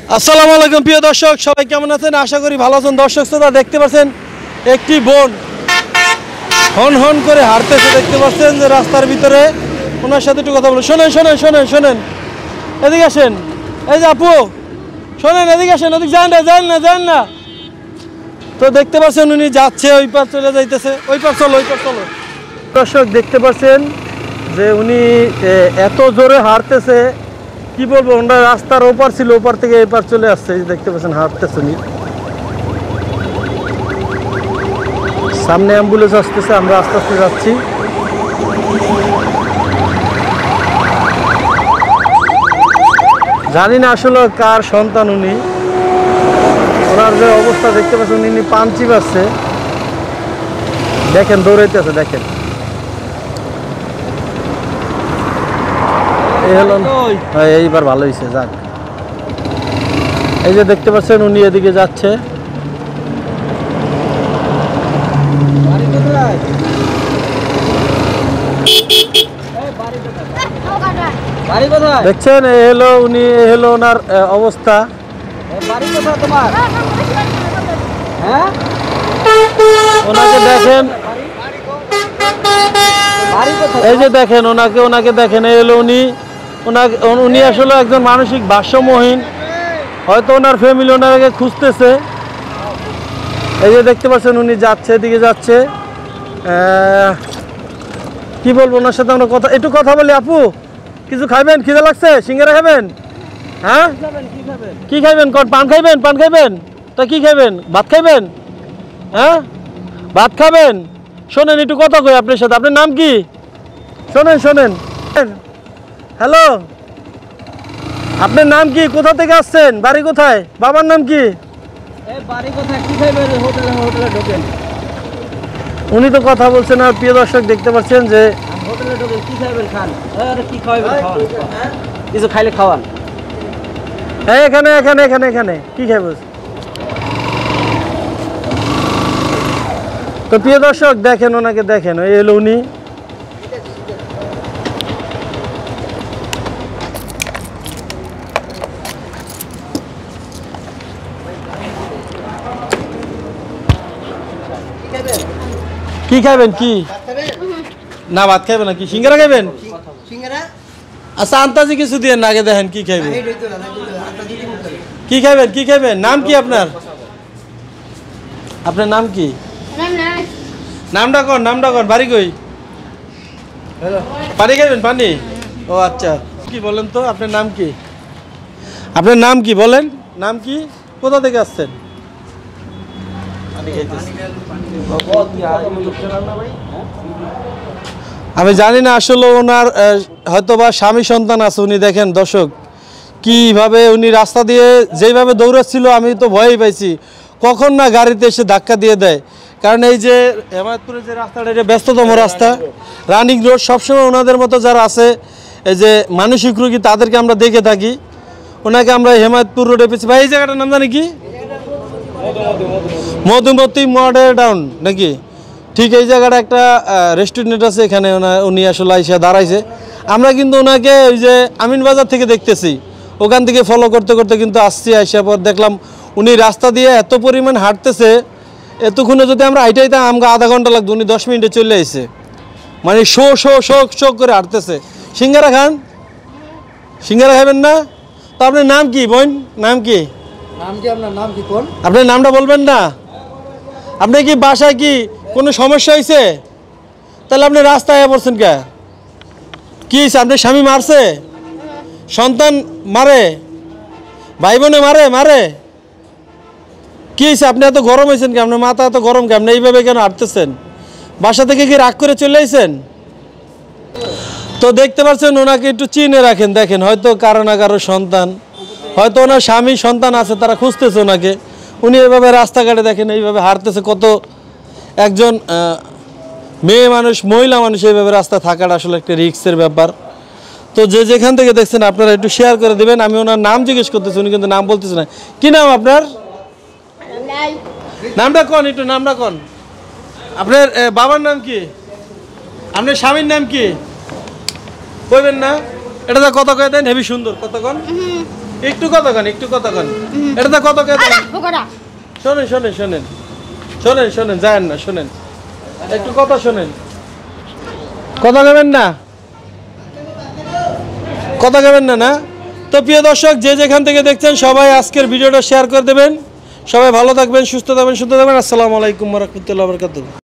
আসসালামু আলাইকুম প্রিয় দর্শক, সবাই কেমন আছেন? আশা করি ভালো আছেন। দর্শক শ্রোতা, দেখতে পাচ্ছেন একটি বোন হন হন করে হাঁটতেছে। দেখতে পাচ্ছেন যে রাস্তার ভিতরে। ওনার সাথে একটু কথা বলুন। শোনেন শোনেন শোনেন শোনেন, এদিকে আসেন। এই যে আপু, শোনেন, এদিকে আসেন। এদিকে যান না, যান না, যান না। তো দেখতে পাচ্ছেন উনি যাচ্ছে, ওই পার চলে যাইতেছে। ওই পার চলো, ওই পার চলো। দর্শক দেখতে পাচ্ছেন যে উনি এত জোরে হাঁটতেছে, কি বলবো। ওনার রাস্তার ওপার ছিল, ওপার থেকে এপার চলে আসছে। দেখতে পাচ্ছেন হাঁটতেছে উনি। সামনে অ্যাম্বুলেন্স আসতেছে, আমরা আস্তে আস্তে যাচ্ছি। জানি না আসলে কার সন্তান উনি। ওনার যে অবস্থা দেখতে পাচ্ছেন, উনি পাঞ্চি পাচ্ছে। দেখেন দৌড়াইতেছে, দেখেন। এইবার ভালো হয়েছে, যাক। এই যে দেখতে পাচ্ছেন উনি এদিকে যাচ্ছে। দেখছেন এ হলো উনি, এ হলো ওনার অবস্থা। ওনাকে দেখেন, এই যে দেখেন ওনাকে, ওনাকে দেখেন। এই হলো উনি। উনি আসলে একজন মানসিক ভারসাম্যহীন। হয়তো ওনার ফ্যামিলি ওনাকে খুঁজতেছে। এই যে দেখতে পাচ্ছেন উনি যাচ্ছে, এদিকে যাচ্ছে। কি বলবো, ওনার সাথে আমরা একটু কথা বলি। আপু, কিছু খাইবেন? খিদে লাগছে? সিঙ্গারা খাবেন? হ্যাঁ, কি খাইবেন? পান খাইবেন? পান খাইবেন? তা কি খাইবেন? ভাত খাইবেন? হ্যাঁ, ভাত খাবেন? শোনেন, একটু কথা কই আপনার সাথে। আপনার নাম কি? শোনেন শোনেন, হ্যালো, আপনার নাম কি? কোথা থেকে আসছেন? বাড়ি কোথায়? বাবার নাম কি? উনি তো কথা বলছেন। আর প্রিয় দর্শক দেখতে পাচ্ছেন যে কিছু খাইলে খাওয়ান। হ্যাঁ, এখানে এখানে এখানে এখানে কি খাইব? তো প্রিয় দর্শক দেখেন, ওনাকে দেখেন। এই হলো উনি। কি খাইবেন? কি না, ভাত খাইবেন না? কি সিঙ্গারা খাইবেন? আচ্ছা, আন্তাজি কিছু দিয়ে আগে দেখেন কি খাইবেন। কি খাইবেন? কি খাইবেন? নাম কি আপনার? আপনার নাম কি? নামটা কোন? নামটা কোন? বাড়ি কই? পানি খাইবেন? পানি? ও আচ্ছা। কি বলেন তো, আপনার নাম কি? আপনার নাম কি বলেন? নাম কি? কোথা থেকে আসছেন? আমি জানি না আসলে ওনার হয়তো বা স্বামী সন্তান আছে। উনি দেখেন দর্শক কিভাবে উনি রাস্তা দিয়ে যেভাবে দৌড়াচ্ছিল, আমি তো ভয়ই পাইছি কখন না গাড়িতে এসে ধাক্কা দিয়ে দেয়। কারণ এই যে হেমায়তপুরের যে রাস্তাটা, এটা ব্যস্ততম রাস্তা, রানিং রোড। সবসময় ওনাদের মতো যারা আছে, এই যে মানসিক রোগী, তাদেরকে আমরা দেখে থাকি। ওনাকে আমরা হেমায়তপুর রোডে পেয়েছি। ভাই, এই জায়গাটার নাম জানি কি? মধুমতি মডার্ন নাকি? ঠিক এই জায়গাটা একটা রেস্টুরেন্ট আছে, এখানে উনি আসলে এসে দাঁড়াইছে। আমরা কিন্তু ওনাকে ওই যে আমিন বাজার থেকে দেখতেছি, ওখান থেকে ফলো করতে করতে কিন্তু আসছি। আসার পর দেখলাম উনি রাস্তা দিয়ে এত পরিমাণ হাঁটতেছে, এতক্ষণে যদি আমরা হাইটাইতাম আমাকে আধা ঘন্টা লাগতো, উনি 10 মিনিটে চলে আসছে। মানে শো শো শো শো করে হাঁটতেছে। সিঙ্গারা খান? সিঙ্গারা খাবেন না? তো আপনার নাম কি বোন? নাম কি? আপনার নামটা বলবেন না? আপনি কি বাসায় কি কোনো সমস্যা হয়েছে? তাহলে আপনি রাস্তায় পড়ছেন কে? কি হয়েছে? আপনার স্বামী মারছে? সন্তান মারে? ভাই বোনে মারে? মারে? কি হয়েছে? আপনি এত গরম হয়েছেন কি? আপনার মাথা এত গরম কে? আপনি এইভাবে কেন হাঁটতেছেন? বাসা থেকে কি রাগ করে চলে আসছেন? তো দেখতে পাচ্ছেন ওনাকে একটু চিনে রাখেন। দেখেন, হয়তো কারো না কারো সন্তান, হয়তো ওনার স্বামী সন্তান আছে, তারা খুঁজতেছে ওনাকে। উনি এভাবে রাস্তাঘাটে দেখেন এইভাবে হাঁটতেছে। কত একজন মেয়ে মানুষ, মহিলা মানুষ এইভাবে রাস্তায় থাকাটা আসলে একটা রিস্কের ব্যাপার। তো যে যেখান থেকে দেখছেন আপনারা একটু শেয়ার করে দেবেন। আমি ওনার নাম জিজ্ঞেস করতেছি, উনি কিন্তু নাম বলতেছে না। কি নাম আপনার? নামটা কোন? একটু নামটা কোন? আপনার বাবার নাম কি? আপনার স্বামীর নাম কি? কইবেন না? এটা তো কত কয়ে দেন, হেবি সুন্দর। কত কোন? একটু কথা কন, একটু কথা কন। এটা তো কত কথা। শোনেন শোনেন শোনেন শোনেন শোনেন, যায়েন না, শোনেন একটু কথা শোনেন। কথা নেবেন না, কথা নেবেন না না? তো প্রিয় দর্শক, যে যেখান থেকে দেখছেন সবাই আজকের ভিডিওটা শেয়ার করে দেবেন। সবাই ভালো থাকবেন, সুস্থ থাকবেন, সুস্থ থাকবেন। আসসালামু আলাইকুম ওয়া রাহমাতুল্লাহি ওয়া বারাকাতুহু।